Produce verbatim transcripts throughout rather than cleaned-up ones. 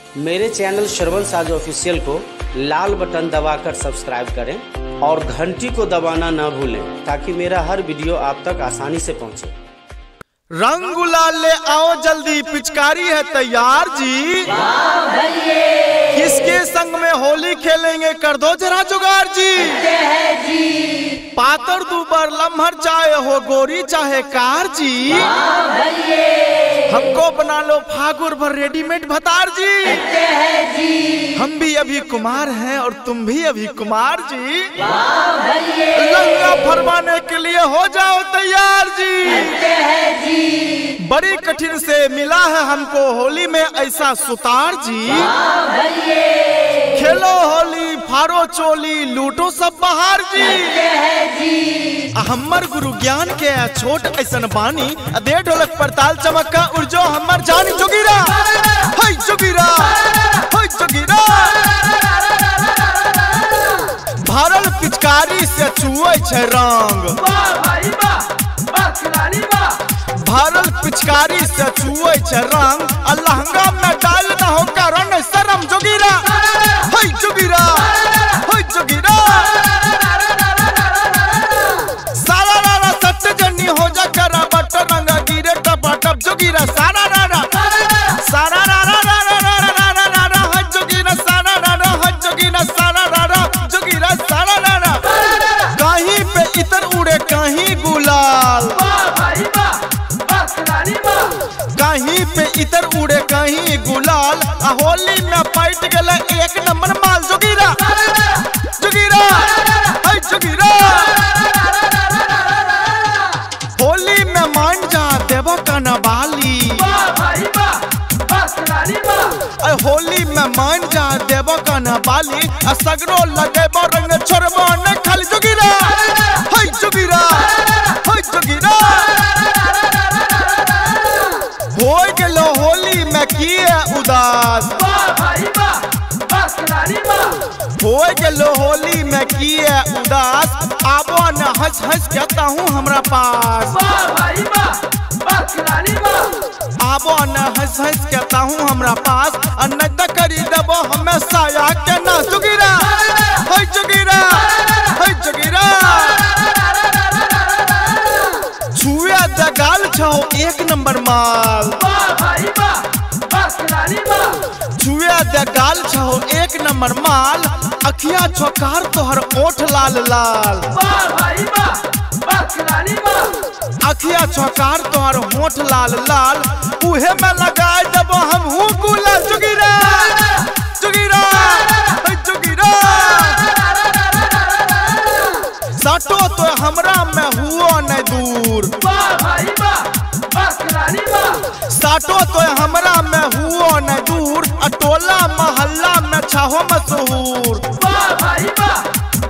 मेरे चैनल श्रवण साज ऑफिशियल को लाल बटन दबाकर सब्सक्राइब करें और घंटी को दबाना न भूलें ताकि मेरा हर वीडियो आप तक आसानी से पहुंचे। रंग गुलाल ले आओ जल्दी, पिचकारी है तैयार जी। किसके संग में होली खेलेंगे, कर दो जरा जुगाड़ जी। पातर दुबर लम्हर चाहे हो गोरी चाहे कार जी, हमको बना लो फागुर भर रेडीमेड भतार जी। हम भी अभी कुमार हैं और तुम भी अभी कुमार जी, लंगा फरमाने के लिए हो जाओ तैयार जी। बड़ी कठिन से मिला है हमको होली में ऐसा सुतार जी। खेलो होली फारो चोली लूटो सब बहार जी। हमर गुरु ज्ञान के छोट ऐसन बानी, दे ढोलक पर ताल चमक्का उर्जो हमर जानी जोगिरा। हाय जोगिरा हाय जोगिरा, भरल पिचकारी से छुए छे रंग, भरल पिचकारी से छुए छे रंग। लहंगा में डाल न हो कारण शरम जोगिरा। हाय जोगिरा हाय जोगिरा, सारा रारा सट जनी हो जा करा बट रंग गिरे टपा टप जोगिरा। सारा रारा सारा रारा रारा रारा रारा रारा हाय जोगिरा। सारा रारा हाय जोगिरा। सारा रारा जोगिरा सारा रारा। कहीं पे इतर उड़े कहीं गुलाल, कहीं पे इतर उड़े कहीं गुलाल। होली में पैट गले एक नंबर माल जोगिरा जोगिरा हाय जोगिरा। होली में मान जा देवो कनवाली, होली में मान जा देवो कनवाली। सगरो लगेबो रंग छोड़बो न खाली जोगिरा। हाय जोगिरा हाय जोगिरा, हो गेलो होली में किए उदास, हो गेलो होली में किए उदास। आबो न हंस हंस कहता हूँ हमरा पास, आबो न हंस हंस कहता हूँ हमरा पास। न त करी देबो हमें साया के ना जोगिरा। हाय जोगिरा हाय जोगिरा, छुए दगाल छो एक नंबर माल, छुए दगाल छो एक नंबर माल। अखिया छोकार तोहर ओठ लाल लाल, अखिया छोकार तोहर होठ लाल लाल। उहे में लगाए देबो हम हूँ गुला जोगिरा जोगिरा जोगिरा। साटो तो हमरा में हुओ न दूर, साटो तो हमरा में हुओ न दूर। टोला मोहल्ला में छहो मशहूर,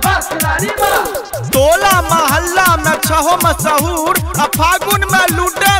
टोला मोहल्ला में छहो मशहूर। फागुन में लूटे